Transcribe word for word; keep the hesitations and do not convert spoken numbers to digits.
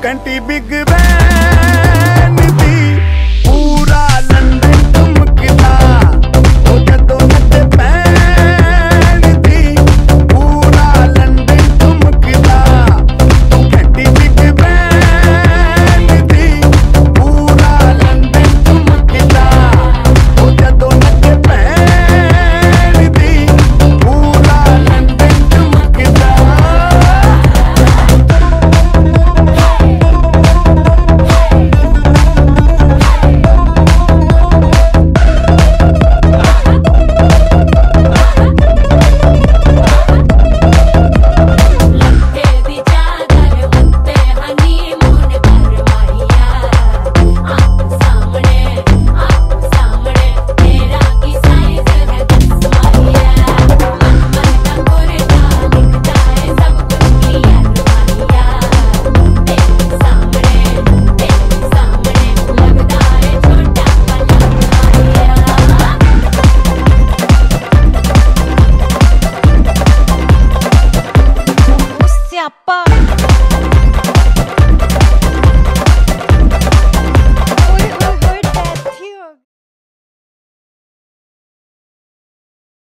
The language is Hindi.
घंटी बिग बैन दी पूरा लंदन चमकदा ओ जदों नच पैन दी पूरा लंदन चमकदा घंटी बिग बैन दी पूरा लंदन चमकदा ओ जदों नच पैन दी पूरा लंदन चमकदा। Siapa?